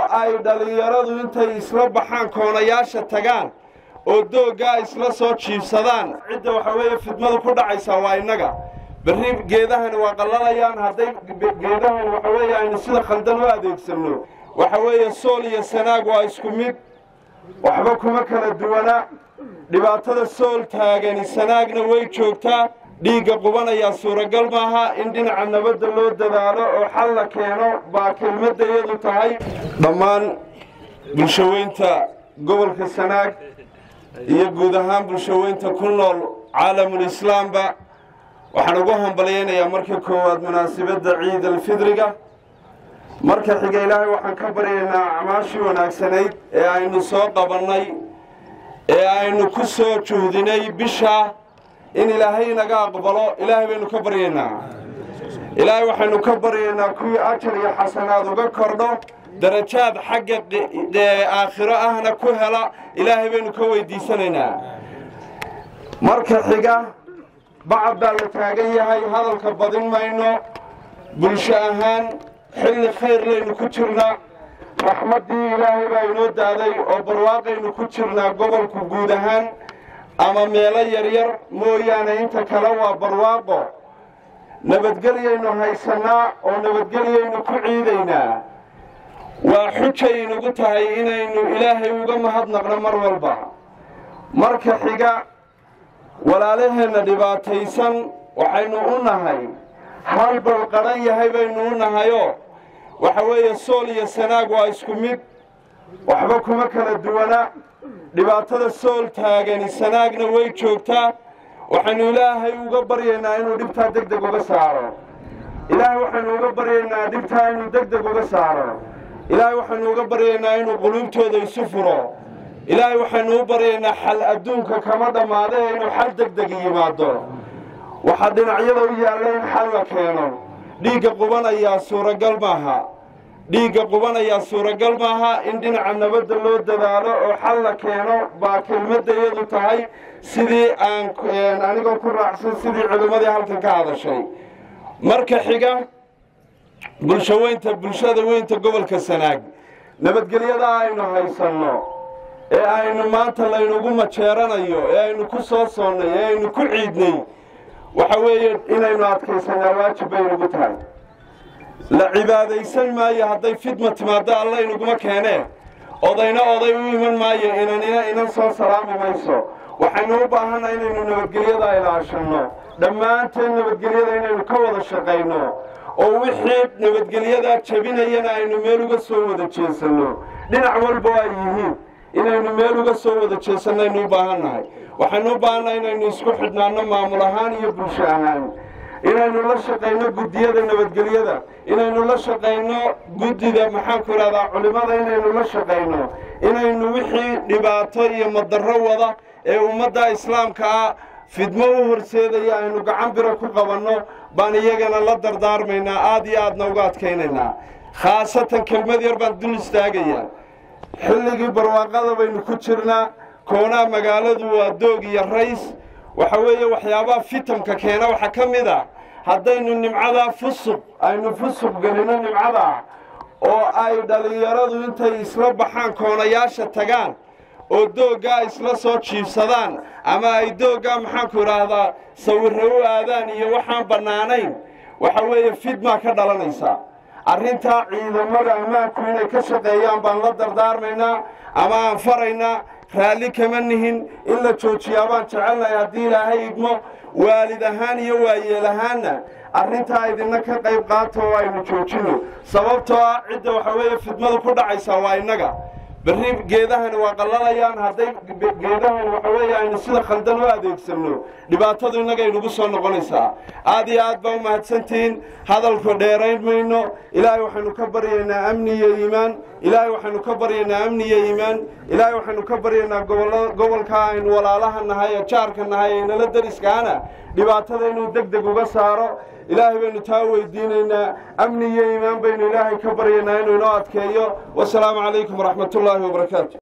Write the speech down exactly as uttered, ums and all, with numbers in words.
ay dhalinyaradu intay isla baxaan koonayaasha tagaan oo dooggaa isla soo jiibsadaan cidda waxa weeye fidmadu ku dhacaysaa waa innaga berri geedahani waa qallalayaan hadday geedahani waxa weeye aynu sida khaldan u adeegsanno waxa weeye sool iyo sanaag waa isku mid waxba kuma kala duwana dhibaatada sool taagani sanaagna way joogtaa dhiigga qubanayaa suuragal maaha in dhinaca nabadda loo dadaalo oo xal la keeno baa kelmadda iyadu tahay dhammaan bulshaweynta gobolka sanaag iyo guud ahaan bulshaweynta ku nool caalamul islaamba waxaan ugu hambalyaynayaa marka koowaad munaasabadda ciid alfidriga marka xiga ilaahay waxaan ka baryaynaa acmaashii wanaagsanayd ee aynu soo qabannay ee aynu ku soo juhdinay bisha in ilaahay naga aqbalo ilaahay baynu ka baryaynaa ilaahay waxaynu ka baryaynaa kuwii ajar iyo xasanaad uga kordho darajaad xagga aakhiro ahna ku hela ilaahay baynu ka weydiisanaynaa marka xiga bacad baa la taagan yahay hadalka badin mayno bulsho ahaan xilli khayr laynu ku jirnaa raxmaddii ilaahay baa inoo daaday oo barwaaqaynu ku jirnaa gobolku guud ahaan ama meelo yaryar mooyaane inta kale waa barwaaqo nabadgelyaynu haysannaa oo nabadgelyaynu ku ciidaynaa waa xujay inugu tahay inaynu ilaahay uga mahadnaqno mar walba marka xiga walaalaheenna dhibaataysan waxaynu u nahay hal bal qaran yahay baynu u nahayoo waxa weeye sool iyo sanaag waa isku mid waxba kuma kala duwana dhibaatada sool taagani sanaagna way joogtaa waxaynu ilaahay uga baryaynaa inuu dhibtaa deg deg uga saaro ilaahay waxaynu uga baryaynaa dhibtaa inuu deg deg uga saaro ilaahay waxaynu uga baryaynaa inuu quluubtooda isu furo ilaahay waxaynu u baryaynaa xal adduunka kama dhammaadee inuu xal deg deg yimaado waxaa dhinacyada u yaalla in xal la keeno dhiigga qubanayaa suuragal maaha dhiigga qubanayaa suuragal maaha in dhinaca nabadda loo dadaalo oo xal la keeno baa kelmadda iyadu tahay sidii aan anigoo ku raacsan sidii culimmadii halkan ka hadashay marka xiga bulshaweynta bulshada weynta gobolka sanaag nabadgelyada aynu haysanno ee aynu maanta laynugu majeeranayo ee aynu ku soo soonnay ee aynu ku ciidnay waxa weeye inaynu adkaysanaa waajib bay inugu tahay la cibaadaysan maayo hadday fidma timaaddo alla inuguma keenee odayna oday u iman maayo inanina inan soo salaami mayso waxaynu u baahannaha inaynu nabadgelyada ilaashanno dhammaanteen nabadgelyada inaynu ka wada shaqayno oo wixii nabadgelyadaa jebinayana aynu meel uga soo wada jeesanno dhinac walba ay yihiin inaynu meel uga soo wada jeesannaynu u baahannahay waxaynu u baahannahay inaynu isku xidhnaanno maamul ahaan iyo bulsho ahaan inaynu la shaqayno guddiyada nabadgelyada inaynu la shaqayno guddida maxaanku idhahdaa culimmada inaynu la shaqayno inaynu wixii dhibaato iyo madarro wada ee ummadda islaamka ah fidmo u horseedaya aynu gacan biro ku qabanno baan iyagana la dardaarmaynaa aad iyo aadna uga adkaynaynaa khaasatan kelmad yar baan dul istaagayaa xilligii barwaaqada baynu ku jirnaa koonaha magaaladu waa doog iyo rays waxa weeye waxyaabaha fitamka keena waxaa ka mid a haddaynu nimcadaa fusuq aynu fusuq gelino nimcadaa oo ay dhalinyaradu intay isla baxaan koonayaasha tagaan oo dooggaa isla soo jiibsadaan ama ay dooggaa maxaanku idhaahdaa sawirro u aadaan iyo waxaan bannaanayn waxa weeye fidmaa ka dhalanaysa arrintaa ciidamada ammaanku inay ka shaqeeyaan baan la dardaarmaynaa ama aan faraynaa raalli kama nihin in la joojiyaa baan jecelnahay haddii ilaahay idmo waalid ahaan iyo waayeel ahaanna arrintaa idinna ka qayb qaato oo aynu joojinno sababtoo ah cidda waxa weeye fidmadu ku dhacaysaa waa innaga berri geedahani waa qallalayaan hadday geedahani waxa weeye aynu sida khaldan u adeegsanno dhibaatadu innaga inugu soo noqonaysaa aad iyo aad baa u mahadsantihiin hadalku dheerayn mayno ilaahay waxaynu ka baryaynaa amni iyo iimaan ilaahay waxaynu ka baryaynaa amni iyo iimaan ilaahay waxaynu ka baryaynaa gobolkaa aynu walaalaha nahay ee jaarka nahay ee nala dariskaana dhibaatada inuu deg deg uga saaro ilaahay baynu taa weydiinaynaa amni iyo iimaan baynu ilaahay ka baryaynaa inuu inoo adkeeyo wasalaamu calaykum waraxmatullaahi wabarakaatu